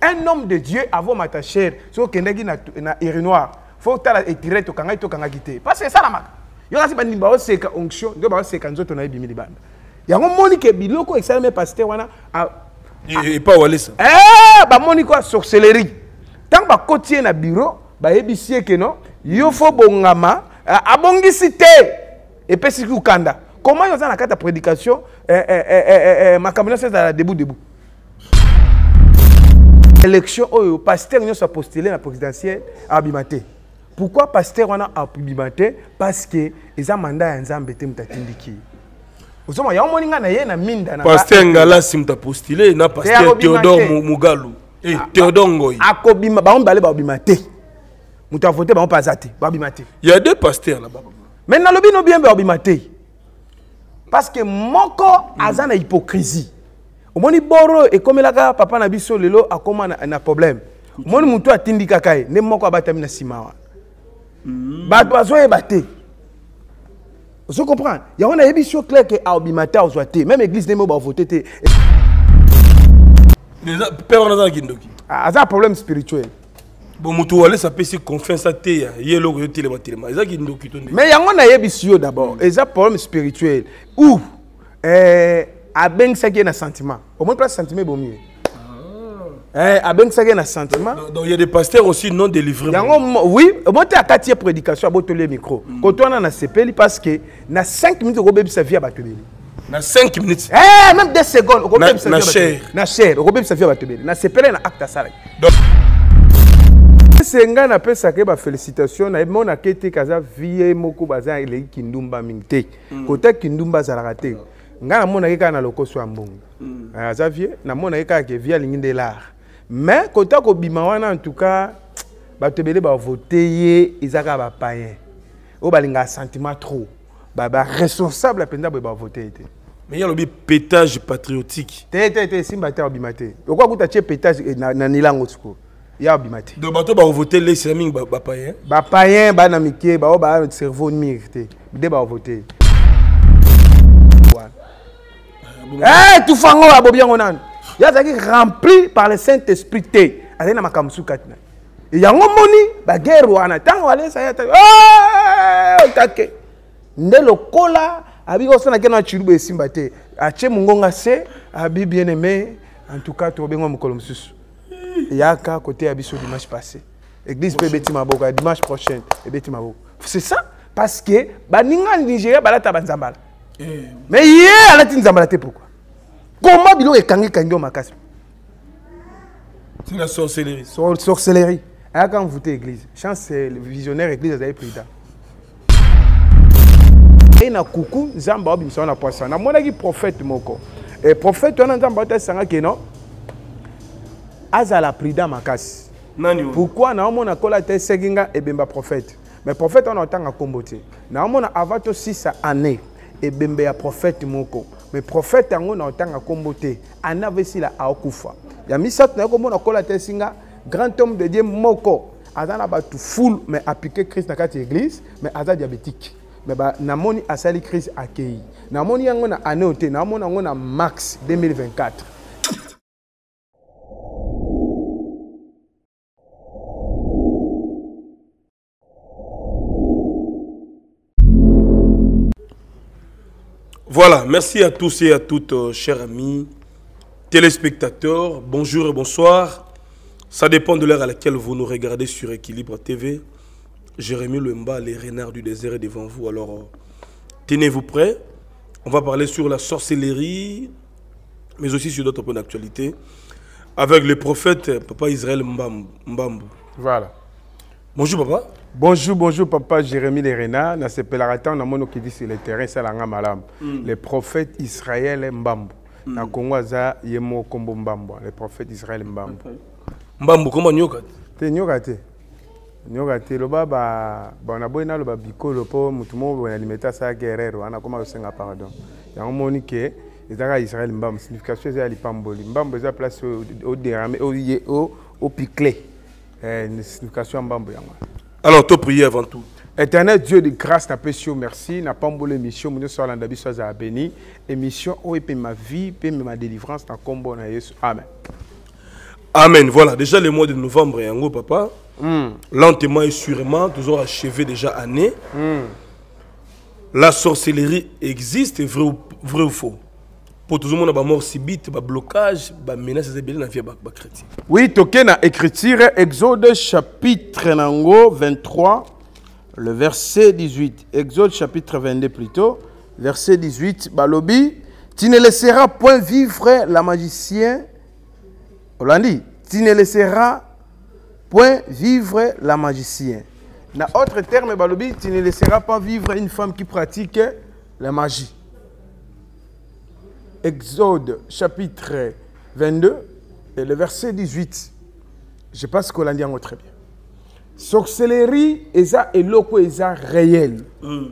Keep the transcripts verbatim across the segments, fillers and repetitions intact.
un homme de Dieu avant ma chère so kendaki na na urinoir faut tala étirer to kanga to kanga kité parce que ça la maka yo kasi bandi ba oseka onction ndo ba oseka nzoto na ebimi libanda yango moni ke biloko examen pasteur wana et pas wale ça eh ba moni ko sorcellerie tant ba kotier na bureau ba ebisie ke non yo fo bongama abongisi te et pesi ku kanda comment yo za na kata prédication eh eh eh makambo c'est à debout debout élection oh pasteur nous a postulé la présidentielle à Abimate. Pourquoi pasteur on a Abimate? Parce que ils ont mandat en zambete mutatindiki. Vous savez, il y a un moninga na ye na minda na. Pasteur Ngala simta postulé na pasteur Théodore Mugalu. Eh Théodore Ngoy. Akobima ba on balé ba Abimate. Muta voter ba on pas até ba Abimate. Il y a deux pasteurs là-bas. Maintenant le bino bien ba Abimate. Parce que moko azana hypocrisie. Au moni boro et comme la papa na biso lelo akoma na, na problème. Moni mutu atindi kakaye ne moko abatami na simawa. Mm. Ba bazo e baté. Vous comprenez? Ya on a émission clair que Abimata ozoate même église ne mo ba voter té. Déjà père on a kindoki. Ah ça problème spirituel. Bon mutu wale ça peut se confiance à té yelo ko télé matélema. Ça kindoki tonde. Mais ya on a émission d'abord, et ça problème spirituel. Ou euh abeng saki na sentiment. Au moins place sentiment bon mieux. Eh abeng saki na sentiment. Donc il y a des pasteurs aussi non délivrés. Oui, moi tu as quatre prédication à botoler micro. Quand on a na sepeli parce que na cinq minutes au bébé sa vie à batubeli. Na cinq minutes. Eh même deux secondes au bébé sa vie. Na cher. Na cher, au bébé sa vie à batubeli. Na sepeli na acte ça. Donc senga na pesa ke ba félicitations na mona kete kaza vie moko baza ile kindumba mingte. Côté kindumba za la raté. Nga na mona keka na lokoso ya mbongo. Ah Xavier na mona keka ke via linginde l'art. Mais kota ko bima wana en tout cas ba tebele ba voter izaka ba païen. O balinga sentiment trop. Ba ba responsable penda ba voter été. Mais il y a le pétage patriotique. Té té té simba té obimate. Pourquoi kuta tie pétage na, na nilango tsuko. Ya obimate. Donc bato ba voter les islamiques ba, ba païen. Ba païen ba na mike ba o ba cerveau mirité. De ba voter. Eh, tout fango a bobian onan. Ya zaki rempli par le Saint-Esprit té. Allez na makamsu katna. Et yango moni ba guerre wana tango ale sa ya ta. Eh, take. Ndelo kola abi ko sona kena chirube simba té. Ache mungonga se abi bien aimé en tout cas to bengo mukolo mususu. Yaka côté abiso dimanche passé. Église pe beti maboko dimanche prochain et beti maboko. C'est ça parce que baninga Nigeria balata banzambala. Mais hier, elle a dit que pourquoi? Comment Bilo est kangé kangé au makasi? C'est la sorcellerie. Sor sorcellerie. Elle a quand voté l'église. Chance c'est le visionnaire église a pris là. Et na coucou Zamba obi msona poisson. Na mona ki prophète moko. Et prophète on entend ba sanga ke non. Azala prida makasi. Nani? Pourquoi na mona kola te seginga e bemba prophète. Mais prophète on entend kombote. Na mona avato six années. Et bembe ya prophète moko mais prophète ango na otanga kombote anavesi la akufa ya misat na komona kola tesinga grand homme de Dieu moko azana ba tout full mais appliquer Christ na kati église mais aza diabétique mais ba namoni asali Christ akei namoni yango na anote namona ngo na max deux mille vingt-quatre. Voilà, merci à tous et à toutes, euh, chers amis, téléspectateurs, bonjour et bonsoir. Ça dépend de l'heure à laquelle vous nous regardez sur Équilibre T V. Jérémy Lemba, les renards du désert est devant vous, alors euh, tenez-vous prêts. On va parler sur la sorcellerie, mais aussi sur d'autres points d'actualité, avec le prophète Papa Israël Mbambo. Voilà. Bonjour Papa. Bonjour, bonjour Papa Jérémy Lerena. Dans ce pélaratan, on a qui dit sur le terrain, c'est la malam. Le prophète Israël Mbambo. Na Congo za yemo kombo Mbambo. Le prophète Israël Mbambo. Mbambo comment nyoka? Te nyoka te. Nyoka te lo ba ba on a boina lo ba bikolo po mutumo bo na limeta sa guerrero ana koma senga pardon. Ya moni ke ezaka Israël Mbambo signification c'est ali pamboli. Mbambo za place au déramé au au au piclé. Eh une signification Mbambo yango. Alors, tu prier avant tout. Éternel Dieu de grâce, n'a pas merci, n'a pas mbolé mission, nous sommes en Dabi soit à béni, émission où est ma vie, paix ma délivrance, dans combo na Yesu. Amen. Amen. Voilà, déjà le mois de novembre, yango papa. Mm. Lentement et sûrement, toujours achevé déjà année. Mm. La sorcellerie existe, vrai ou, vrai ou faux? Pour tout le monde, il y a mort subite, il y a blocage, il y a menace de la vie des chrétiens. Oui, toqué na écriture, Exode chapitre nango vingt-trois, le verset dix-huit. Exode chapitre vingt-deux plutôt, verset dix-huit. Balobi, tu ne laisseras point vivre la magicien. On l'a dit, tu ne laisseras point vivre la magicien. Dans autre terme, Balobi, tu ne laisseras pas vivre une femme qui pratique la magie. Exode chapitre vingt-deux et le verset dix-huit. Je pense qu'on l'a dit en très bien. Sorcellerie, eza eloko eza réel. Mm.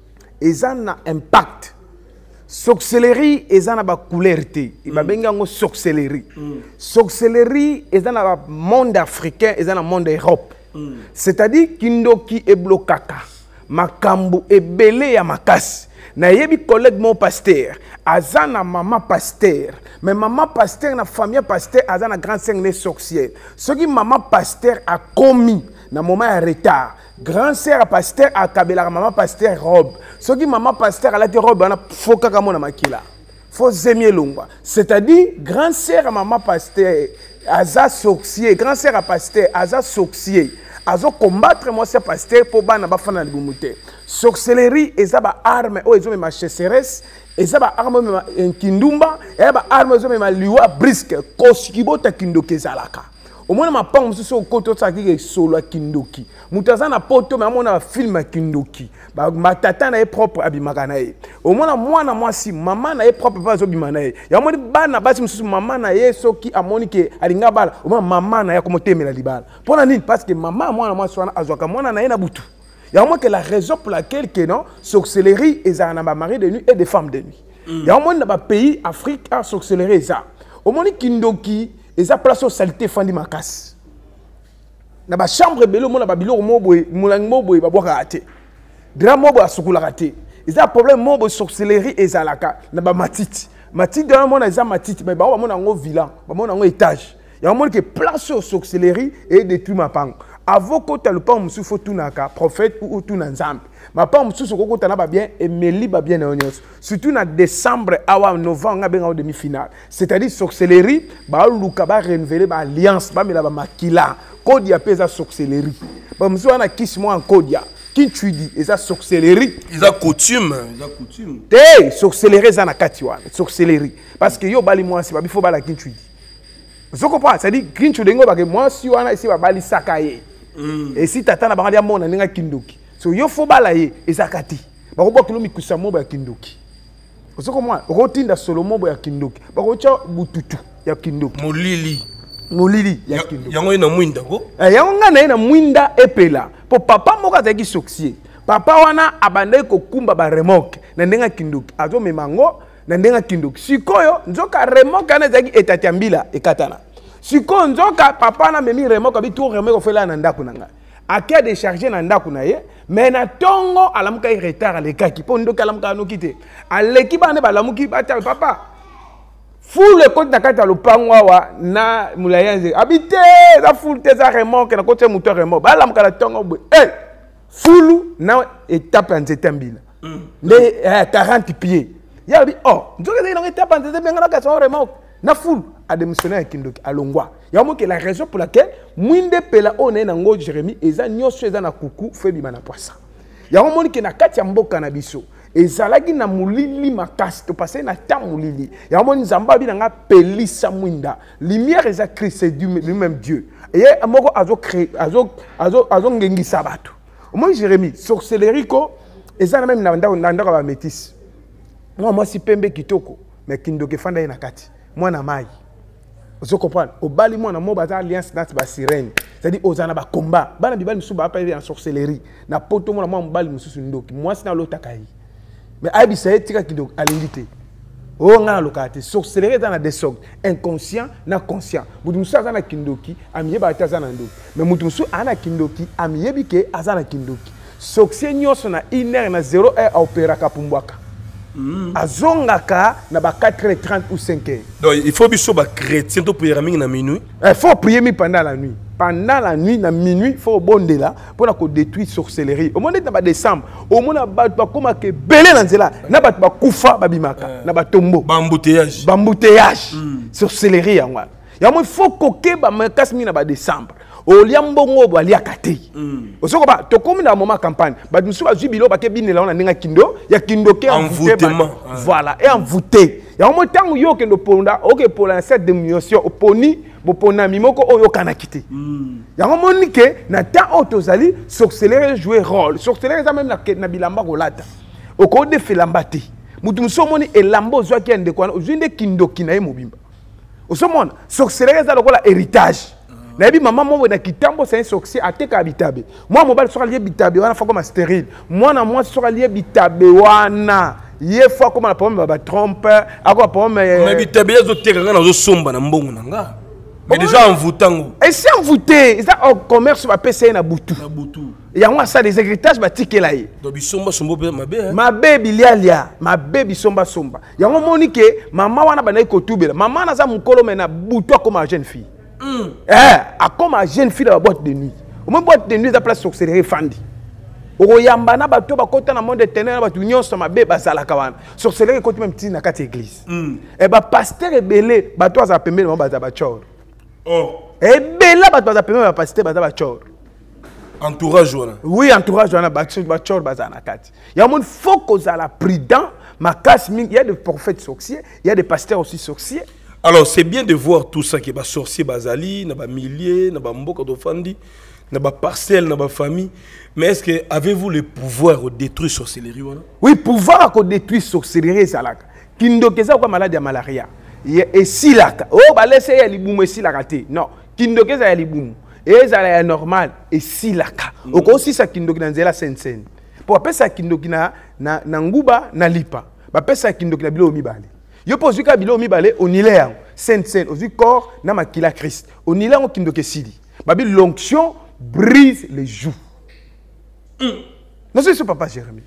Eza na impact. Sorcellerie, eza na ba couleur te. Iba benga ngo sorcellerie. Mm. Sorcellerie, eza na ba monde africain, eza na monde Europe. Mm. C'est-à-dire kindoki e blokaka. Makambu e belé ya makasi. Na yebi collègue mon pasteur, azana maman pasteur, mais maman pasteur na famille pasteur azana grand sœur né sorcière. Ce qui maman pasteur a commis na moment de retard, grand sœur pasteur a kabela maman pasteur robe. Ce qui maman pasteur a la robe ana foka kama na makila. Faut zemie longwa. C'est-à-dire grand sœur maman pasteur aza sorcier, grand sœur a pasteur aza sorcier. Azo combattre moi ce pasteur pour bana bafana libumute. Sorcellerie eza ba arme o ezo ma chasseresse, eza ba arme ma kindumba, eza ba arme ezo ma liwa brisque, koskibota kindoki zalaka. Au moins ma pang musu so koto tsaki solo kindoki. Mutaza na poto mais amona film kindoki. Ba matata na e propre abimaka na e. Au moins mwana mwasi mama na e propre pas obima na e. Ya moni bana basi musu mama na ye soki amoni ke alinga bala. Au moins mama na ya komotemela libala. Pona nini parce que mama mwana mwasi wana azwaka mwana na ye na butu. Il y a moins que la raison pour laquelle que non sorcellerie est un mari de nuit et des femmes de nuit. Il y a moins dans pays Afrique à sorcellerie ça. Au moins kindoki et a place au saleté fandi makas. Dans la chambre bello mon babilo mobo mulang mobo ba boka ate. Dra mobo asukula ate. Il a problème mobo sorcellerie et ça laka na ba matiti. Matiti dans mon eza matiti mais ba mon ngo villa, ba mon ngo étage. Il y a moins que place au sorcellerie et détruit ma pang. Avant que tu aies le pas de faut tout naka prophète ou tout n'ensemble. Ma pas de souffle que tu as bien et me libre bien en surtout en décembre à novembre on a en demi-finale. C'est-à-dire sorcellerie, bah Luka va renouveler bah alliance, bah mais là bah makila. Kodia pesa sorcellerie. Bah monsieur on a kiss moi en Kodia. Qui tu dis? Et ça sorcellerie. Ils ont coutume, ils ont coutume. Hey, sorcellerie ça na katiwa, sorcellerie. Parce que yo bali moi c'est pas il faut bala qui tu dis. Vous comprenez? C'est-à-dire qui tu dengo parce que moi si on a ici bah bali sakaye. Mm. Et si tata na bangalia mona ninga kindoki so yo fo bala ye ezakati bakoba kilo mikusa mobo ya kindoki osoko mwa rotinda solomo bo ya kindoki bakocha bututu ya kindoki molili molili ya kindoki yango ina mwinda ko eh yango ngana ina mwinda epela po papa moka zaki soxier papa wana abandai ko kumba ba remoke na ndenga kindoki azo memango na ndenga kindoki sikoyo nzoka remoke na zaki etatiambila ekatana. Siko nzoka papa na memi remoka bi tout remoka fela na ndaku nanga. Akia décharger na ndaku na ye, mais na tongo alamuka i retard aleka ki po ndoka alamuka no kite. Aleki ba ne ba lamuki ba ta papa. Full le côté na kata lopango wa na mulayanze. Habité za full te za remoka na côté moteur remoka. Ba alamuka la tongo bo. Eh! Full na étape en zetambila. Nde quarante pieds. Ya bi oh, nzoka za ina étape en zetambila na ka remoka. Na full a démissionné à Kindoki à Longwa. Il y a que la raison pour laquelle Mwinde Pela on est nango Jérémie et ça nyosho eza na kuku fait bimana poisa. Il y a un que na kati ya mboka na biso. Et zalaki na mulili makasi to passer na ta mulili. Il y a un zamba bi nga pelisa mwinda. Lumière eza Christ c'est lui-même Dieu. Et amoko azo créé azo azo azo ngengi sabato. Au moins Jérémie sorcellerie ko eza na même na ndako ndako ba métis. Moi moi si pembe kitoko mais Kindoki fanda na kati. Moi na mai. Vous comprenez? Au bali moi na mo baza alliance na ba sirène. C'est-à-dire aux ana ba combat. Bana bibali musu ba pa en sorcellerie. Na poto mo na mo bali musu ndoki. Moi sina lotaka yi. Mais aibi ça tika kidoki alingité. Oh ngana lokate sorcellerie dans la désordre inconscient na conscient. Mutu musu azana kindoki, amiye ba tazana ndoki. Mais mutu musu ana kindoki, amiye bike azana kindoki. Sorcier nyoso na une heure na zéro heure a opéra kapumbwaka. azongaka na ba quatre heures trente ou cinq heures. Donc il faut biso ba chrétien to prier mingi na minuit. Il faut prier mi pendant la nuit. Pendant la nuit, na minuit, il faut bonde là pour la détruire sorcellerie. Au moment de décembre, au moment de comme que belé dans là, na ba kufa babimaka, na ba tombo. Bambouteillage. Bambouteillage. Sorcellerie en moi. Ya mo faut koke ba makas mi na ba décembre. O liambongo ba liakate. Osoko ba to comme na moment campagne, ba musu ba jubilo ba ke binela na ninga kindo, ya kindo ke envoûtement. Voilà, et envoûté. Ya mo tango yo ke no ponda, OK pour la cette démission oponi, bo pona mimoko oyo kana kité. Ya mo monike na ta otozali sorcellerie jouer rôle. Sorcellerie ça même na na bilamba kolata. Oko de filambati. Mutu muso moni elambo zwa ki ende kwa, ozinde kindo kinaye mobimba. Osomona sorcellerie ça lokola héritage. Nabi maman moi na kitambo c'est un sorcier ateka bitabe. Moi mobile sera lié bitabe wana fa comme stérile. Moi na moi sera lié bitabe wana. Yé fois comme la pomme ba trompe, ako pomme mais bitabe zo teka na zo somba na mbongo nanga. Mais déjà envoûtant. Et c'est envoûté, ça au commerce va passer na butu. Na butu. Il y a moi ça des héritages ba tikela yi. Donc bisomba sombo ma be. Ma baby lialia, ma baby somba somba. Il y a moment ni que maman wana ba na ko tubela. Maman na za mukolo mais na butu comme une jeune fille. Mm. Eh, à comme une jeune fille dans la boîte de nuit. Au moins boîte de nuit ça place sorcellerie fandi. Okoyamba na bato ba kota na monde ténèbres ba union sur ma be bazala kawana. Sorcellerie côté même petit na kati église. Mm. Et ba pasteur ebelé bato za pembe na ba za ba chor. Oh. Ebela bato za pembe ba pasteur ba za ba chor. Entourage wana. Oui, entourage wana ba chor ba za na kati. Ya mon faut que za la prudent, ma casse il y a des prophètes sorciers, il y a des pasteurs aussi sorciers. Alors, c'est bien de voir tout ça qui est sorcier Bazali, n'a pas milliers, n'a pas mboka d'ofandi, n'a pas parcelle, n'a pas famille. Mais est-ce que avez-vous le pouvoir de détruire sorcellerie? Oui, pouvoir de détruire sorcellerie, c'est là. Kindokeza ou malade de malaria. Et si là, oh, bah laissez y aller boum et si là raté. Non, kindokeza y aller boum. Et ça est normal. Et si là, au cas aussi ça kindokina nzela sensen. Pour appeler ça kindokina na na nguba na lipa. Bah appeler ça kindokina bilo mibale. Yo pose ka bilo mibale onilé saint saint ozu corps na makila Christ onilé on kindoke sili babi l'onction brise les joues. Mm. Non c'est ce papa Jérémie.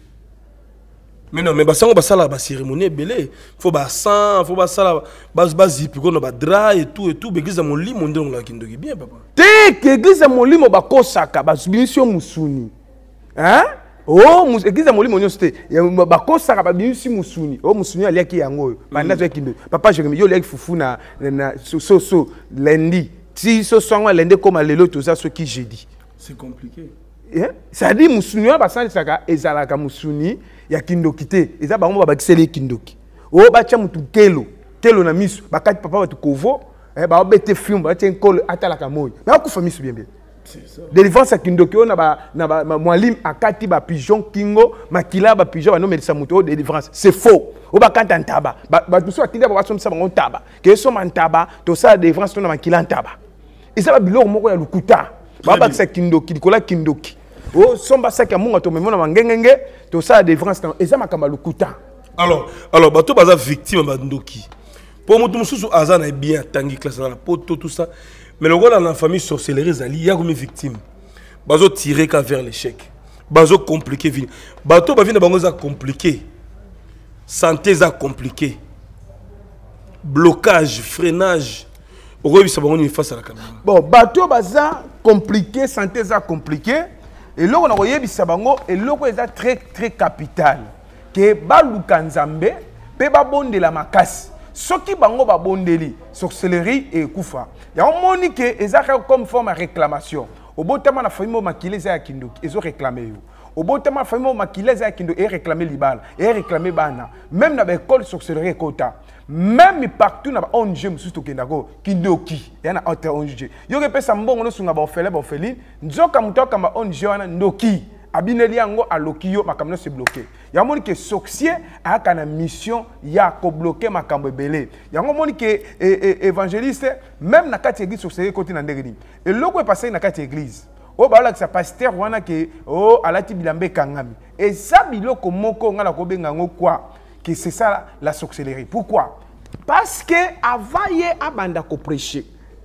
Mais non mais basango basala ba cérémonie belé faut ba sang faut ba sala bas basi puis qu'on ba drap et tout et tout église mon lit mon ndongo la kindoki bien papa. Te église mon lit mo ba kosaka ba submission musuni. Hein? Oh, église à Molimo Nyoste, bakosa ka babimisi musuni. Oh, musuni ali ki yango. Banda zo kindo. Papa Jérémie yo leki fufu na na so so so lundi. Si so songa lundi comme lelo tout ça ce qui jeudi. C'est compliqué. Eh? Ça dit musuni ba sali saka ezalaka musuni ya kindoki te. Eza bango ba bakiseli kindoki. Oh, ba tia mutu kelo. Kelo na misu. Ba kati papa ba tu kovo. Eh ba obete film ba tia kolo atalaka moyo. Mais akufa misu bien bien. Délivrance à Kindoki, on a ba moalim akati ba pigeon kingo, makila ba pigeon no melisa muto délivrance. C'est faux. O ba kanta ntaba. Ba tout ça tinda ba somsa ba ntaba. Que so mantaba, to ça délivrance to na makila ntaba. Et ça ba biloko moko ya lukuta. Ba ba sa Kindoki, kola Kindoki. O somba sa ka munga to memona mangengenge, to ça délivrance et ça makamba lukuta. Alors, alors bato baza victime ba ndoki. Pour mutu mususu azana bien tangi classe dans la poto tout ça. Mais le rôle dans la famille sorcellerie, il y a comme victime. Bazo tirer vers l'échec. Bazo compliqué. Bato ba vina bangoza compliqué. Santé za compliqué. Blocage, freinage. Pourquoi ça bango ni face à la caméra? Bon, bato baza compliqué, santé za compliqué. Et là on a voyé bisabango et là est très très capital. Que baluka nzambe pe ba bonde la makasi. Ce qui bango ba bondeli sorcellerie et kufa. Ya moni que ezaka comme forme de réclamation. Au botama na famille makile za kindoki ezo réclamer yo. Au botama famille makile za kindoki et réclamer libal et réclamer bana. Même na école sorcellerie kota. Même partout na O N G mususu to kendako kindoki. Ya na entre O N G. Yo ke pesa mbongo no sunga ba ofele ba ofeli. Nzoka mutoka ma O N G wana ndoki. Abineli yango alokiyo makamno se bloqué. Ya moni que sorcier a kana mission ya ko bloquer makambo belé. Ya moni que évangéliste même na kati église sorcier côté na ndegeni. Et loko est passé na kati église. O ba la que sa pasteur wana que o alati bilambe kangami. Et ça biloko moko ngala ko benga ngo quoi que c'est ça la sorcellerie. Pourquoi? Parce que avant ye abanda ko prêcher.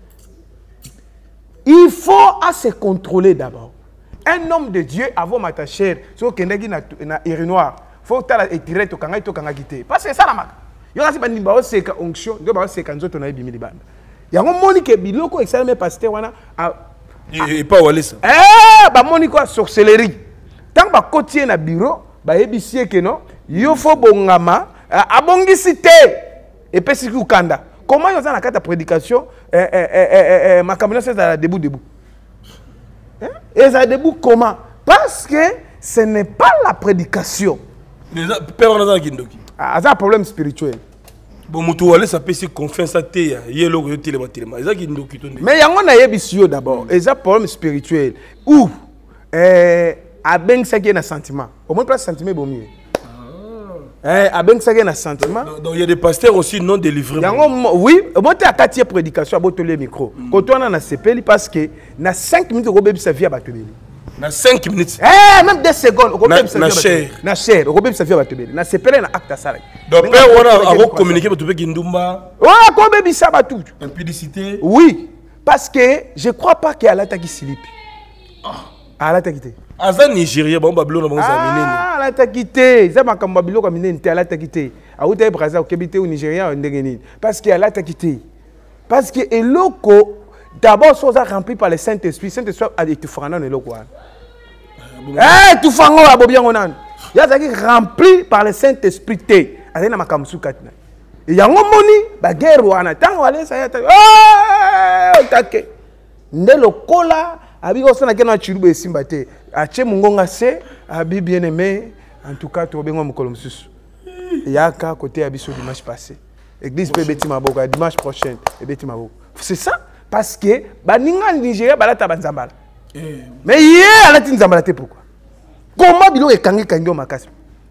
Il faut à se contrôler d'abord. Un homme de Dieu, avant ma chère, sur Kendagi na Irinoir, faut tala étirer to kanga to kanga kité parce que ça la mak yo kasi bandi ba oseka onction ndo ba oseka nzoto na bimi libanda yango moni ke biloko examen pasteur wana et pas walé ça eh ba moni quoi sorcellerie tant ba kotier na bureau ba yebisie ke non yo fo bongama abongisi te et pesi ku kanda comment yo za na kata prédication eh eh eh eh makamina c'est à debout debout hein et ça debout comment parce que ce n'est pas la prédication. Père, on a un problème spirituel. Bon, mutu wale ça peut se confiance à te yelo ko tele batema. Eza ki ndoki to. Mais yango na yebisio d'abord, eza problème spirituel ou eh abeng ça qui est un sentiment. Au moins place sentiment bon mieux. Eh abeng ça qui est un sentiment. Donc il y a des pasteurs aussi non délivrés. Yango oui, moi tu as quatre prédication à botole micro. Quand on a na sepeli parce que na cinq minutes ko bebi sa vie à bateli. Na cinq minutes. Eh, même deux secondes. Na cher. Na cher. On peut se faire battre. Na sepele na acte ça. Donc père on a à communiquer pour trouver Kindumba. Oh, quoi baby ça va tout. Impudicité. Oui, parce que je crois pas qu'il y a la taki slip. Ah, la taki. Azan Nigeria bon Babylone bon zamine. Ah, la taki te. Ça ma kambabilo comme nene te la taki te. A uta Brazza au Kebite au Nigeria ndengeni. Parce qu'il y a la taki te. Parce que eloko d'abord chose rempli par le Saint-Esprit. Saint-Esprit a été forana ne loko. Eh, tout fango a bobia onan. Ya zaki rempli par le Saint-Esprit te. Azena makamsu katna. Et yango moni ba guerre wana tango ale sa ya ta. Eh, take. Ndelo kola abi ko sana kena chirubo esimba te. Ache mungonga se abi bien aimé en tout cas to bengo mukolo mususu. Yaka côté abiso dimanche passé. Église pe beti maboko dimanche prochain et beti maboko. C'est ça parce que baninga Nigeria balata banzambala. Mais hier, elle a dit que pourquoi? Comment Bilo est kangé kangé au makasi?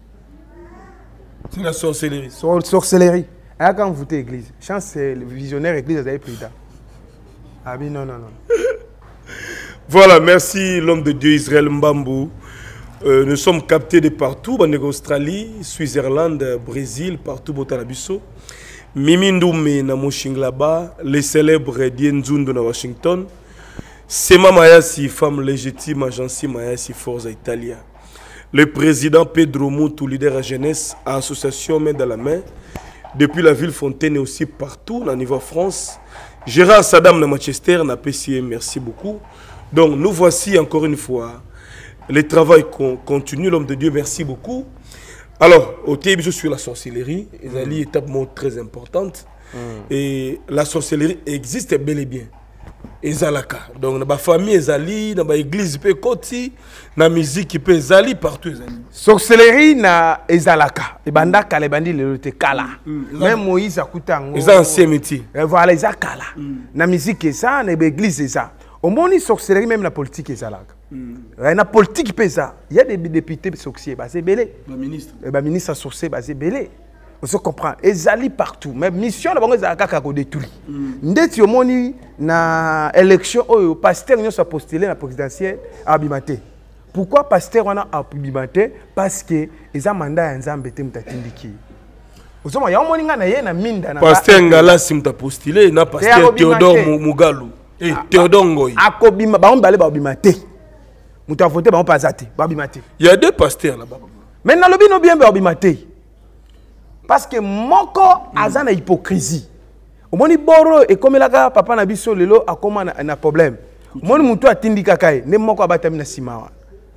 C'est la sorcellerie. Sor sorcellerie. Elle a quand vous l'église. Chance c'est le visionnaire église avait pris là. Ah oui non non non. Voilà, merci l'homme de Dieu Israël Mbambu. Euh, nous sommes captés de partout, en Australie, Suisse-Irlande, Brésil, partout Botanabiso. Mimi Ndoumé na Moshinglaba, les célèbres Dienzundu na Washington. Sema Mayasi, femme légitime, agence Mayasi, Forza Italia. Le président Pedro Moutou, leader à jeunesse, à association main dans la main, depuis la ville Fontaine et aussi partout, au niveau France. Gérard Saddam de Manchester, n'a P C M, merci beaucoup. Donc nous voici encore une fois. Le travail continue, l'homme de Dieu, merci beaucoup. Alors, au T B sur la sorcellerie, c'est une étape très importante. Mm. Et la sorcellerie existe bel et bien. Ezalaka. Donc, dans la famille ezali, dans l'église peut côté, dans la musique peut ezali partout ezali. Sorcellerie na ezalaka. Et banda kale bandi le te kala. Même Moïse akuta ngo. Eza ancien métier. Voilà, eza kala. Na musique ça, na l'église ça. Au moni sorcellerie même la politique ezalaka. Na politique peut ça. Il y a des députés sorciers, bah c'est belé. Ba ministre. Et ba ministre sorcier, bah c'est belé. On se comprend. Ezali partout. Mais mission la bango ezalaka ka ko détruire. Ndeti au moni na élection oyo pasteur nyo sa postuler na présidentielle abimate. Pourquoi pasteur wana abimate? Parce que eza mandat ya Nzambe te mutatindiki. Osoma ya moni nga na ye na minda na pasteur ngala sim ta postuler na pasteur Théodore Mugalu. Eh Théodore Ngoy. Akobima ba on balé ba abimate. Muta voter ba on pas zate, ba abimate. Il y a deux pasteurs là-bas. Maintenant le bino bien ba abimate. Parce que moko aza na hypocrisie. Omoni boro et comme la papa na biso lelo akoma na, na problème. Moni mutu atindi kakaye ne moko abatami na simawa.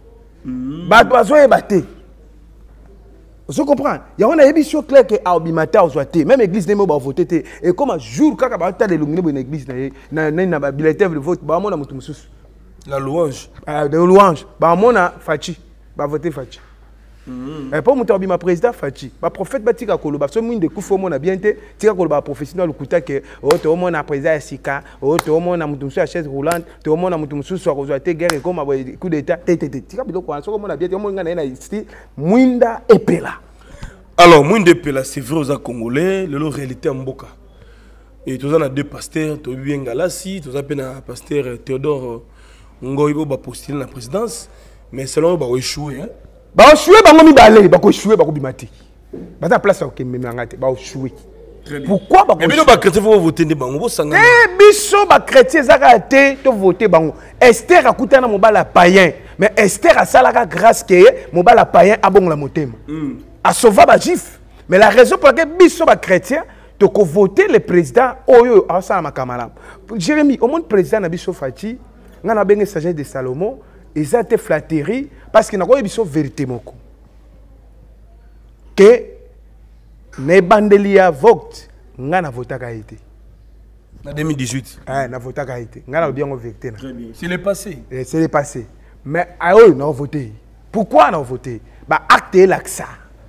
Ba bazo e baté. Vous comprenez? Il y a une émission claire que Aubimata a même l'église n'est pas votée. Et comme un jour, quand on a été illuminé dans l'église, na na bulletin de vote, ba mona mutu mususu. La louange. Ah, de louange. Ba mona fachi, ba voter fachi. Et pour mutu Aubima président fachi. Ba prophète batika koloba, so mwinde kufu mona bien te, tika koloba professionnel lukuta que o to mona président sika, o to mona mutu mususu chaise roulante, to mona mutu mususu akozwa te guerre comme coup d'état, te te te. Tika biloko so mona bien te mona na ici mwinda epela. Alors, Mwinde Pela, c'est vrai aux Congolais, le réalité en Mboka. Et tous on a deux pasteurs, tu as bien Galassi, tu as un pasteur Théodore Ngoibo va postuler la présidence, mais selon eux, ils vont échouer. Ils vont échouer, ils vont échouer, ils vont échouer, ils vont échouer. Ils vont place au Kenya, ils vont échouer. Pourquoi ils vont échouer? Mais les chrétiens vont voter des bancs. Eh, biso les chrétiens vont voter bancs. Esther a coûté un mobile païen, mais Esther a salaka grâce que mobile païen a bon la motema. à sauver les juifs. Mais la raison pour laquelle biso ba chrétien to ko voter le président oyo a ça ma camarade. Jérémy, au monde président na biso Fati, ngana benga sagesse de Salomon, ils ont été flatterie parce qu'il n'a pas biso vérité moko. Que ne bandelia vote ngana votaka été. En deux mille dix-huit. Ah, na votaka été. Ngana bien vérité. Très bien. C'est le passé. C'est le passé. Mais ah oui, on a voté. Pourquoi on a voté? Bah acte et l'axa.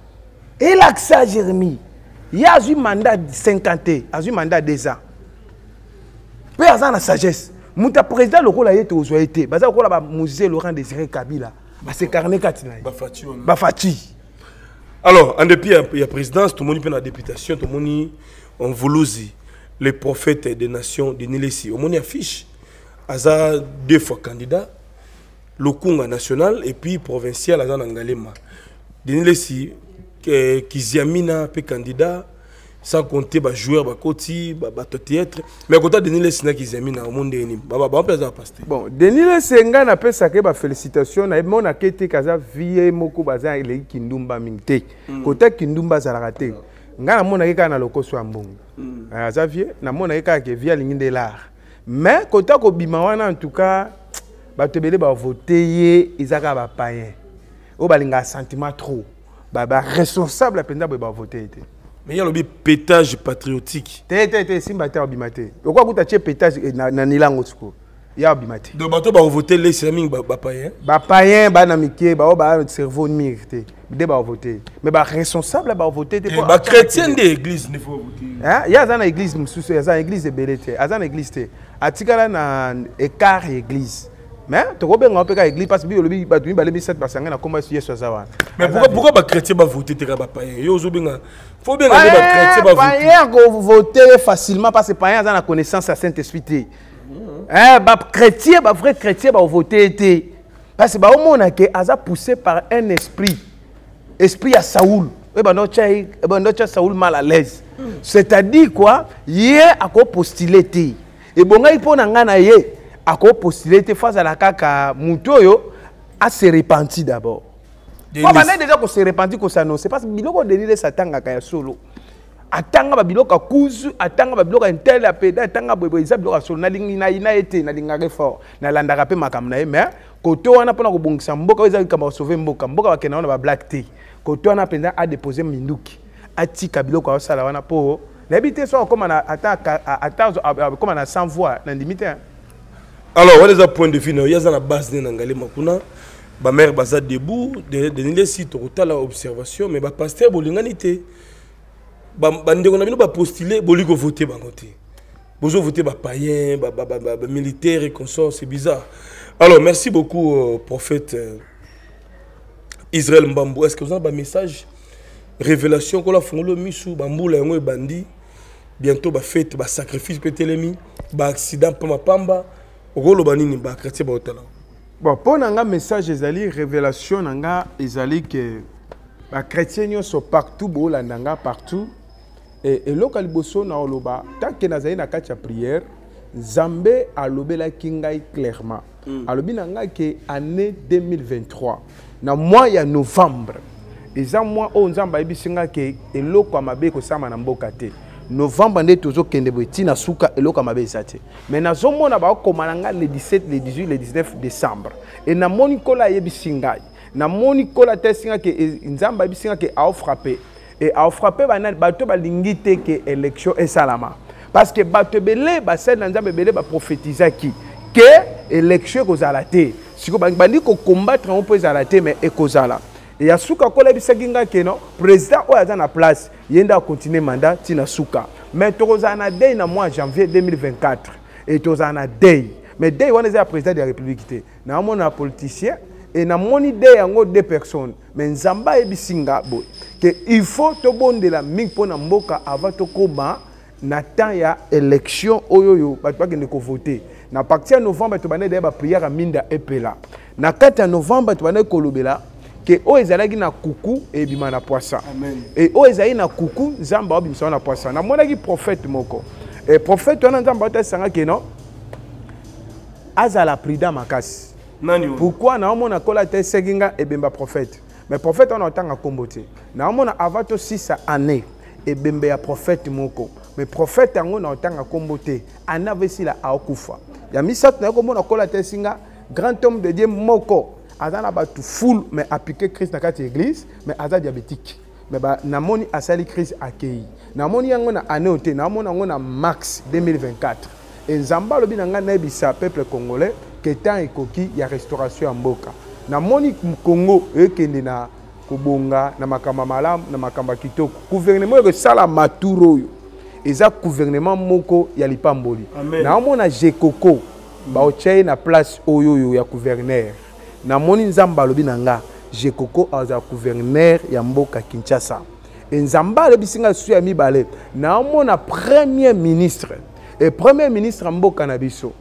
Et l'axa Jérémy. Il y a un mandat de cinquante ans, il y a un mandat de deux ans. Puis il y a la sagesse. Mon président, le rôle a été aux O I T. Le rôle a musée Laurent Désiré Kabila. C'est carnet Katina. Bafati. Bafati. Alors, en dépit de la présidence, tout le monde est dans la députation, tout le monde en voulouzi, les prophètes des nations de Nilesi. Au monde affiche, Aza deux fois candidat, le Congo national et puis provincial Aza Nangalema. De Nilesi, Kiziamina pe candidat, sans compter les joueurs, les côtés, les théâtres. Mais à côté de Nilesi, Kiziamina, au monde est bon, Denis Senga n'a pas saqué ma félicitation. Na mon a été kaza vie moko baza ele kindumba mingte. Côté kindumba za raté. Nga na mon a été na lokoso ambongo. Aza vie na mon a été que via ligne de l'art. Mais côté ko bima wana en tout cas ba tebele ba voter izaka ba païen. O balinga sentiment trop. Ba ba responsable penda ba voter. Mais il y a le pétage patriotique. Té té té simba té obimate. Pourquoi vous tâchez pétage na nilango tsiko? Il y a obimate. Donc bateau ba voter les islamiques ba païen. Ba païen ba na miké ba ba cerveau mérité. Dé ba voter. Mais ba responsable ba voter té. Ba chrétien de l'église ne faut voter. Hein? Il y a dans l'église mususu, il y a dans l'église de Belete, il y a dans l'église té. Atikala na écart église. Mais tu vois bien on peut l'église parce que le ba tu ba le sept parce que na comment Yesu azawa. Mais pourquoi pourquoi ba chrétien ba voter té ba païen? Yo zo bien faut bien que ba chrétien ba voter. Païen go voter facilement parce que païen a la connaissance à Saint-Esprit. Hein, ba chrétien, ba vrai chrétien ba voter té. Parce que ba au monde que aza poussé par un esprit. Esprit à Saoul. Et ben notre ben notre Saoul mal à l'aise. C'est-à-dire quoi? Hier a ko postuler té. Et bonga il pona ngana yé a ko postuler té face à la kaka mutoyo a se repentir d'abord. Quand on a déjà qu'on se repentir qu'on s'annonce, c'est parce que biloko Denis Satanga kaya solo. Atanga ba biloko kuzu, atanga ba biloko intel apeda, atanga bobo isa biloko solo na lingi na ina ete na linga fort. Na landaka pe makamna e mais koto wana pona ko bongisa mboka eza kama sauver mboka. Mboka bakena wana ba black tea. Koto wana penda a déposer minduki. Atika biloko sala wana po. L'habité soit comme na ata ata comme na sans voix na limite. Alors, on a un point de vue, il y a la base de Nangalé Makuna, ma mère baza debout, de les sites au l'observation, mais ma pasteur bolinganité. Bande on a mis postuler, boligo voter bangoté. Bozo voter ba païen, ba ba militaire et consort, c'est bizarre. Alors, merci beaucoup euh, prophète euh, Israël Mbambo. Est-ce que vous avez un message révélation qu'on a fait le misou Bambou la ngo bandi bientôt ba fête ba sacrifice peut télémi, ba accident pa mapamba. Bon, pour un message, ezali révélation, ezali que les chrétiens sont partout, partout. Et le caliboso na oloba, tant que nous avons na prière, Zambé a lobé la kingai clairement. Alobi nanga que année deux mille vingt-trois, na mois ya novembre, et ça mois où Nzamba ebisinga que eloko amabe ko sama na mboka te. Novembre ndé tozo kende boti na suka eloko mabe esate. Mais na zomo na ba komananga le dix-sept, le dix-huit, le dix-neuf décembre. Et na moni kola yebisinga. Na moni kola tesinga ke Nzamba yebisinga ke a frappé. Et a frappé bana bato ba lingite ke élection et salama. Parce que bato belé ba sel Nzamba belé ba prophétiser qui que élection kozala te. Siko bandi ko combattre on peut zala mais e kozala. Et ya suka kola bisakinga ke non président o aza na place yenda continuer mandat tina suka mais tozana day na mois janvier deux mille vingt-quatre et tozana day mais day on est président de la république té na mon politicien et na moni day yango deux personnes mais nzamba e bisinga boy que il faut to bonde la ming pona mboka avant to koba na temps ya élection oyoyo ba to kende ko voter na partir de novembre to bané ba prière à minda epela na quatre novembre to bané kolobela que o ezalaki na kuku et bima na poisson. Et o ezali na kuku nzamba obimisa na poisson. Na monaki prophète moko. Et prophète wana nzamba otesanga ke non azala prida makasi. Nani? Pourquoi na mona kola te seginga e bemba prophète? mais prophète on entend à comboté na mona avant to six années et bembe ya prophète moko mais prophète on entend à comboté anave si la akufa ya misat na ko mona kola tesinga grand homme de Dieu moko azana ba tout full mais appliquer Christ na kati église mais aza diabétique mais ba namoni asali Christ accueilli namoni yango na année oté namona ngo na max deux mille vingt-quatre et nzamba lobi na nga na bisa peuple congolais que tant ekoki ya restauration en mboka namoni Congo ekende na kobonga na makamba malamu na makamba kitoko gouvernement que sala maturo yo eza gouvernement moko ya lipamboli namona Jekoko ba ochaye na place oyo ya gouverneur namoni nzamba lobi na nga Jekoko aza gouverneur ya mboka Kinshasa et nzamba le bisinga su ya mibale namona premier ministre et premier ministre mboka na biso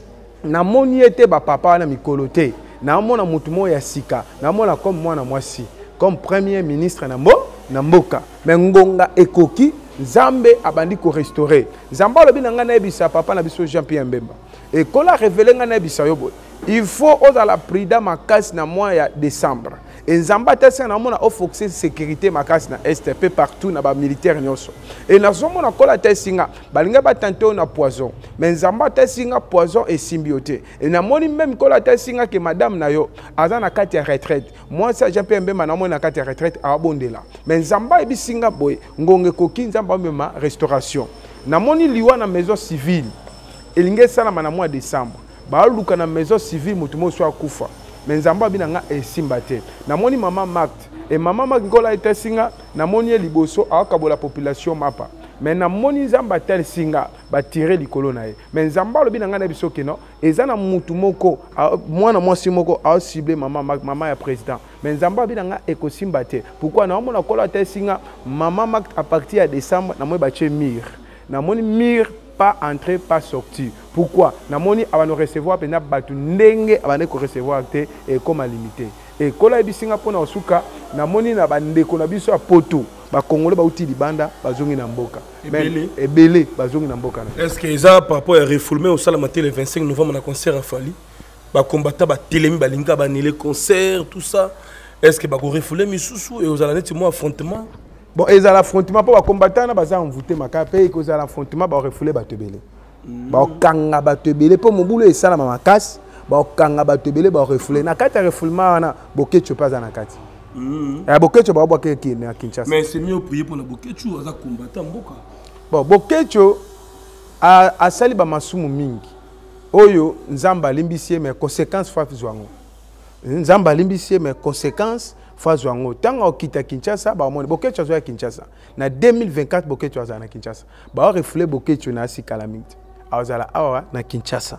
namoni ete ba papa na mikolo te namona mutu mo ya sika namona comme mwana mwasi comme premier ministre na mbo na mboka mais ngonga ekoki nzambe abandi ko restaurer nzamba lobi na nga na ebisa papa na biso Jean Pierre Mbemba et kola révéler nga na ebisa yo boy il faut aux la prida makasi na mois ya décembre et nzamba tesa na mona ofoxer sécurité makasi na S T P partout na ba militaire nyonso et na zomo na kola tesinga balinga ba tenter na poison mais nzamba tesinga poison et symbiote et na moni même kola tesinga que madame na yo aza na kati ya retraite moi ça Jean Pierre Mbemba na mona na kati ya retraite a bondela mais nzamba ebisinga boy ngonge koki nzamba mema restauration na moni liwa na maison civile elinge sala na mois décembre ba luka na maison civile mutu mo so akufa mais nzamba binanga esimba te namoni mama Marthe et mama Marthe ngola etesinga namoni liboso akabola la population mapa mais namoni nzamba tel singa ba tirer likolo na ye mais nzamba lo binanga na biso keno eza na mutu moko mwana mwasi moko a ciblé mama Marthe mama ya président mais nzamba binanga ekosimba te pourquoi na mona kola tesinga mama Marthe à partir de décembre namoni ba che mir namoni mir pas entrer pas sortir pourquoi namoni avant de recevoir pena batu ndenge avant de recevoir te et comme limité et kola bisinga pona osuka namoni na bandeko na biso a poto ba congolais ba uti libanda bazongi na mboka ebele ebele bazongi na mboka est-ce que ça par rapport à refoulement au sala matin le vingt-cinq novembre na concert à Fali ba combattant ba telemi ba linga ba nile concert tout ça est-ce que ba ko refouler misusu et aux alaneti mo affrontement bon ils ont l'affrontement pour combattre na baza envoûté makape et qu'ils ont l'affrontement ba refoulé ba tebele ba kanga ba tebele pour mobulo et sala makasi ba kanga ba tebele ba refoulé na kati refoulement na bokecho pas na kati ya bokecho ba boke ki na Kinshasa mais c'est mieux prier pour na bokecho aza combattant mboka bon bokecho a a sali ba masumu mingi oyo nzamba limbisie mais conséquences fa fizwango nzamba limbisie mais conséquences Fazwango tanga okita Kinshasa ba moni bokecho zo ya Kinshasa na deux mille vingt-quatre bokecho za na Kinshasa ba reflet bokecho na si calamite azala awa na Kinshasa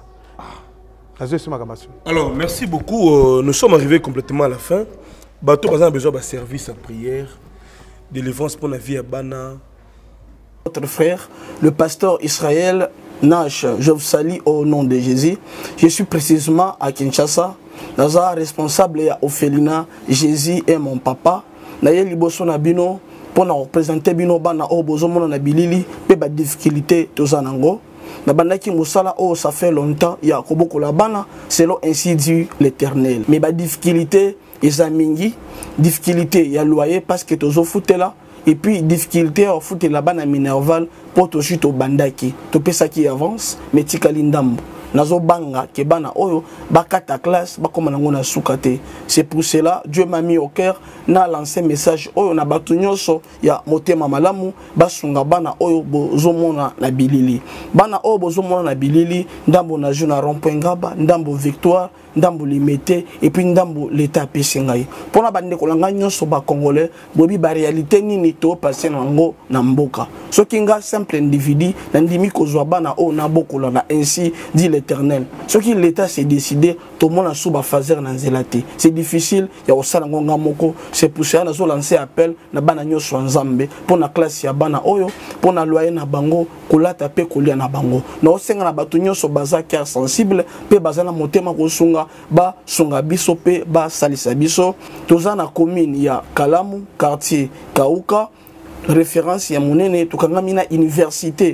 alors merci beaucoup euh, nous sommes arrivés complètement à la fin bateau bazan besoin de service à prière délivrance pour la vie à Bana votre frère le pasteur Israël Nash je vous salue au nom de Jésus je suis précisément à Kinshasa naza responsable ya Ophelina Jésus est mon papa na ye liboso na bino pour représenter bino bana o bozomona na bilili pe ba difficulté tozanango na bandaki musala o ça fait longtemps ya koboko la bana selon ainsi dit l'Éternel mais ba difficulté ezamingi difficulté ya loyer parce que tozo futela et puis difficulté au foot la bana minerval pour to chute au bandaki to pesa qui avance mais tikali ndambo nazo banga ke bana oyo bakata classe bakoma nango na sukate c'est pour cela Dieu m'a mis au cœur na lancé message oyo na batu nyonso ya motema malamu basunga bana oyo bozomona na bilili bana oyo bozomona na bilili ndambo na juna rond-point ngaba ndambo victoire ndambo limité et puis ndambo l'état pesingai pona bande kolanga nyonso ba congolais bobi ba réalité nini to passer nango na mboka soki nga simple individu na ndimi kozwa bana oyo na bokola na ainsi dit l'Éternel soki l'état s'est décidé to mona suba fazer na nzelate c'est difficile ya osala ngonga moko c'est pour ça nazo lancer appel na bana nyonso nzambe pona classe ya bana oyo pona loyer na bango kolata pe kolia na bango na osenga na batu nyonso baza cœur sensible pe baza na motema kosunga ba sunga biso pe ba salisa biso toza na commune ya Kalamu quartier Kauka référence ya monene tukanga mina université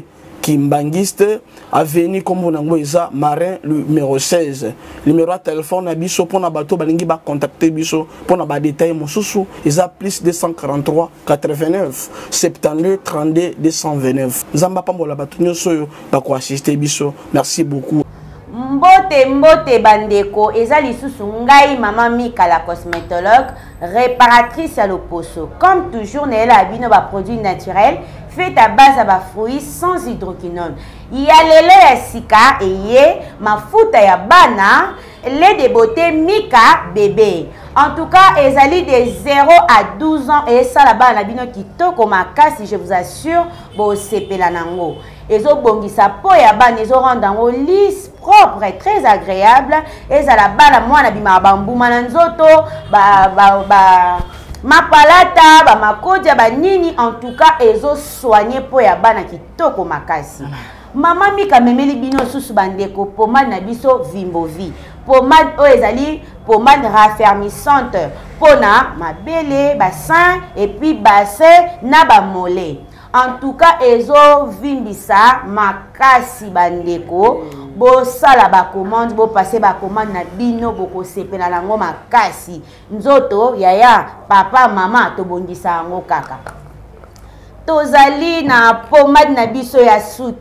Kimbangiste, avenue comme on a dit, Marin, le numéro seize. Le numéro de téléphone, à biso, pour na bateau, balingi ba contacter biso, pour na ba détail, mon sous ils a plus deux cent quarante-trois quatre-vingt-neuf, soixante-douze trente-deux deux cent vingt-neuf. Zamba pambola bateau, nous sommes ba ko assister biso. Merci beaucoup. Mbote mbote bandeko, eza lisusu ngai Mama Mika la cosmétologue, réparatrice à l'oposo. Comme toujours, Néla Abino ba produit naturel, fait à base à fruits sans hydroquinone. Il y a le lait à sika et yé, ma fouta ya bana, lait de beauté Mika bébé. En tout cas, ezali de zéro à douze ans et ça là-bas na bino kitoko makasi, je vous assure, bo sepela nango. Ezo bongisa po ya bana, ezo rendre ngo lisse, propre et très agréable. Eza la bana mwana bima bambuma na nzoto, ba ba ba mapalata, ba makodia, ba nini, en tout cas, ezo soigner po ya bana kitoko makasi. Mama Mika memeli bino susu bandeko, pomade na biso Vimbovi. Pomade o ezali, pomade raffermissante. Pona mabele, bassin, et puis bassin na ba mollet. En tout cas, ezo vimbisa makasi bandeko. Bo sala ba commande, bo passer ba commande na bino boko sepela nango makasi. Nzoto yaya papa mama to bongisa ngo kaka. Tozali na pomade na biso ya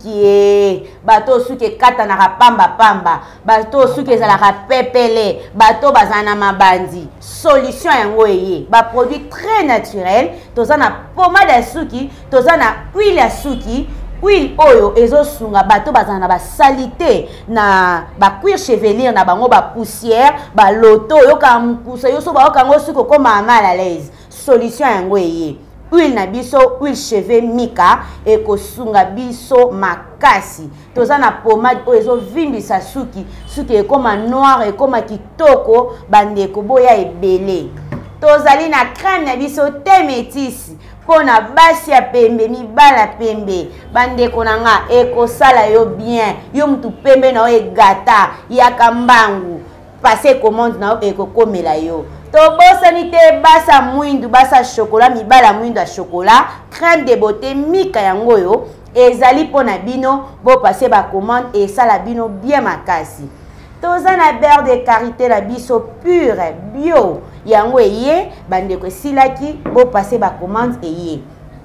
suki, bato suki kata na pamba pamba, bato suki za la pepele, bato bazana mabandi. Solution yango eye, ba produit très naturel. Tozana pomade ya suki, tozana huile ya suki. Huile oyo ezo sunga bato bazana ba salité na ba cuir chevelure na bango ba poussière ba loto yo ka mpusa yo so ba kango suko koma mal à l'aise. Solution yango eye. Huile na biso, huile cheveux Mika et ko sunga biso makasi. Tozana pomade oyo ezo vimbisa suki, suki e koma noir e koma kitoko bandeko boya ebele. Tozali na crème na biso te métis. Pona basi ya pembe, mibala pembe, bande konanga, eko sala yo bien, yo mtu pembe na yo egata, yaka mbangu, passe commande na yo eko komela yo. To bosani te basa mwindu, basa chocolat, mibala mwindu ya chocolat, crème de beauté Mika yango yo, ezali pona bino, bo passe ba commande et sala bino bien makasi. Tozana beurre de karité la biso pure, bio. Yango eye, bandeko silaki, bo passer ba commande eye.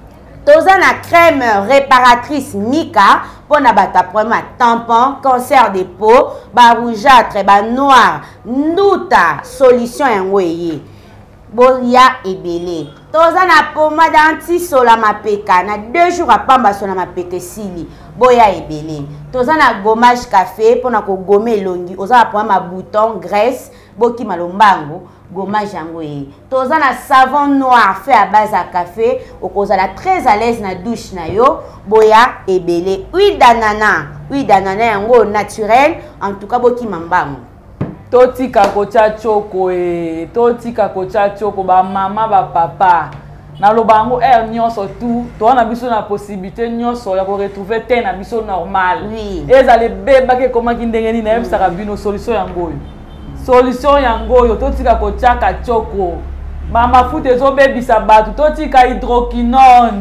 Tozana crème réparatrice Mika, pona bata problème tampon, cancer de peau, ba rougeâtre, ba noir, nuta, solution yango eye. Bo ya ebele. Tozana pomade anti-sola mapeka, na deux jours à pamba sola mapeka sili. Boya ebele. Tozana gommage café, pona ko gommer longi, ozana problème à bouton, graisse, boki malombango. Gommage yango e. Tozana savon noir fait à base à café, okozala très à l'aise na douche na yo, boya ebele. Huile d'ananas, huile d'ananas yango naturel, en tout cas boki mambango. Totika kocha choko e, totika kocha choko ba mama ba papa. Na lobango er nyonso tout, to na biso na possibilité nyonso ya ko retrouver ten na biso normal. Oui. Ezale beba ke koma kindengeni na ebisa bino solution yango. Solution yango yo totika kochaka choko. Mama foute zo bebisa batu totika hydroquinone.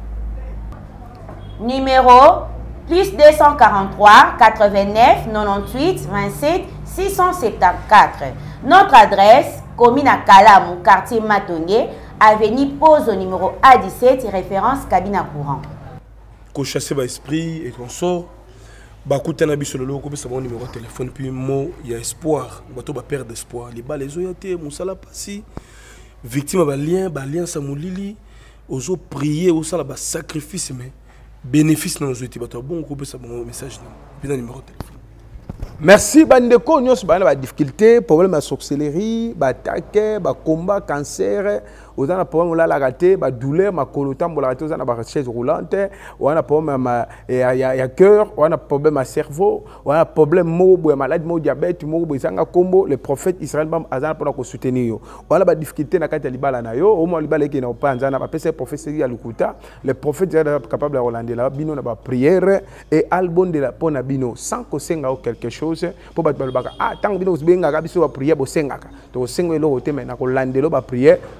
Numéro plus deux cent quarante-trois quatre-vingt-neuf quatre-vingt-huit vingt-sept six cent soixante-quatorze. Notre adresse, commune à Kalamou, quartier Matongué, avenue Pose au numéro A dix-sept, référence cabine à courant. Ko chasser ba esprit et consort. Bakuta na biso lelo ko pesa mon numéro de téléphone puis mot il y a espoir, bato ba perdre espoir. Les balles les oyote musala pasi. Victime ba lien, ba lien sa molili, ozo prier au sala ba sacrifice mais bénéfice dans oyote bato bon ko pesa mon message na. Puis numéro de téléphone. Merci bandeko nyos ba na difficulté, problème à sorcellerie, ba attaque, ba combat, cancer, on a problème là la raté, ba douleur, ma colotam, on a raté, on a ba chaise roulante, on a problème à il y a cœur, on a problème à cerveau, on a problème mo bo malade mo diabète, mo bo zanga combo, le prophète Israël bam azana pour ko soutenir. On a ba difficulté na kati libala na yo, au moins libala qui na pas azana ba pese professeur ya lukuta, le prophète est capable de relander là, bino na ba prière et album de la pona bino sans que senga quelque chose pour battre le bac. Ah tant que bino benga ka biso ba prière bo sengaka. To sengo lo hote mais na ko landelo ba prière. Soki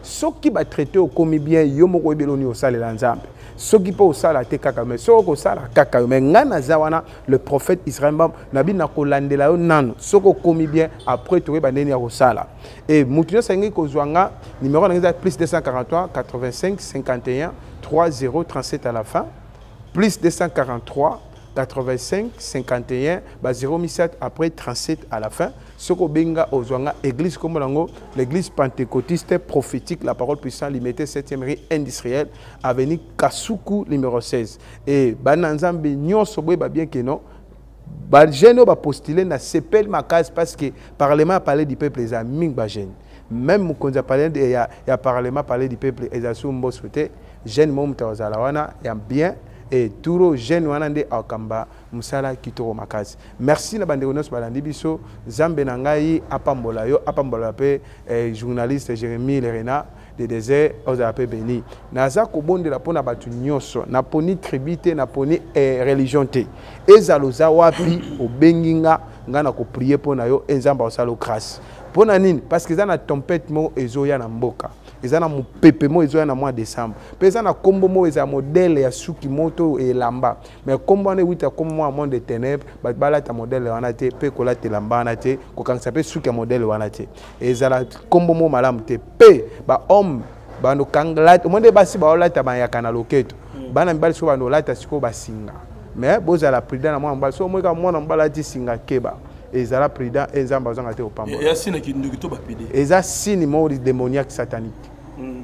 soki ba traité okomi bien yo moko ebeloni osalela nzambe soki po osala te kaka mais soko osala kaka mais ngana zawana le prophète Israël nabi na kolandela yo nano soko komi bien après to ba ndeni ya kosala et mutuno sangi kozwanga numéro na plus deux cent quarante-trois quatre-vingt-cinq cinquante et un trois zéro trente-sept à la fin plus deux cent quarante-trois quatre-vingt-cinq cinquante et un bah zéro sept après trente-sept à la fin soko benga ozwanga église comme lango l'église pentecôtiste prophétique la parole puissante limitée septième rue industrielle avenue Kasuku numéro seize et bananzambe nyonso boye ba bien que non ba jeune ba postuler na sepel makaz parce que parlement a parlé du peuple les amis ba jeune même mukonza parler il y a il y a parlement parler du peuple ezasu mbosote jeune mom tawazala wana ya bien et turo jeune wana nde akamba musala kitoko makasi merci na bandeko nyonso balandi biso zambe na ngai apambola yo apambola pe eh, journaliste Jérémy Lerena de désert oza pe béni naza kobondela pona batu nyonso na poni tribute na poni eh, religion te ezaloza wapi obenginga ngana ko prier pona yo enzamba osalo grâce pona nini parce que za na tempête mo ezoya na mboka eza na mopepe mo ezoya na mois décembre pe eza na kombo mo eza modèle ya suki moto e lamba mais kombo wana wita kombo mo monde de ténèbres ba balata modèle wana te pe kolata lamba wana te ko kanisa pe suki ya modèle wana te eza la kombo mo malamu te pe ba homme ba no kanglata monde basi ba olata ba yakana loketo bana mbali so ba no lata siko ba singa mais boza la prudent na mo mbali so mo ka mo na mbala ti singa keba ezala prudent ezamba zanga te opambo ya sina ki nduki to ba pide eza sini mo démoniaque satanique. Mm.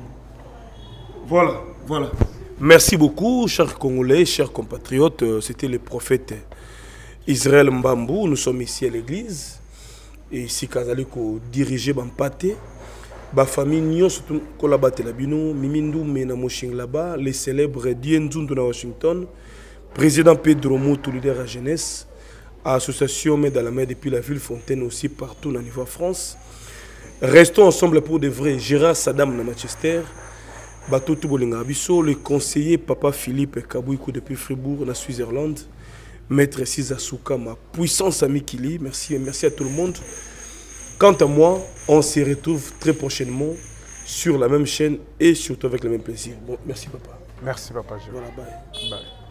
Voilà, voilà. Merci beaucoup, chers Congolais, chers compatriotes. C'était le prophète Israël Mbambou. Nous sommes ici à l'église. Et ici, Kazaliko dirigé Bampate. Ba famille Nyon, surtout Kolabate Labino, Mimindou Mena Moshing là-bas, les célèbres Dienzoundou na Washington, président Pedro Moutou, leader à jeunesse, association Med à la mer depuis la ville Fontaine aussi partout dans le niveau France. Restons ensemble pour de vrai. Gérard Saddam na Manchester, Bato Toubolinga Abisso, le conseiller Papa Philippe Kabouikou depuis Fribourg, na Suisse-Irlande, Maître Siza Souka, ma puissance ami Kili. Merci, merci à tout le monde. Quant à moi, on se retrouve très prochainement sur la même chaîne et surtout avec le même plaisir. Bon, merci papa. Merci papa. Voilà, bye. Bye.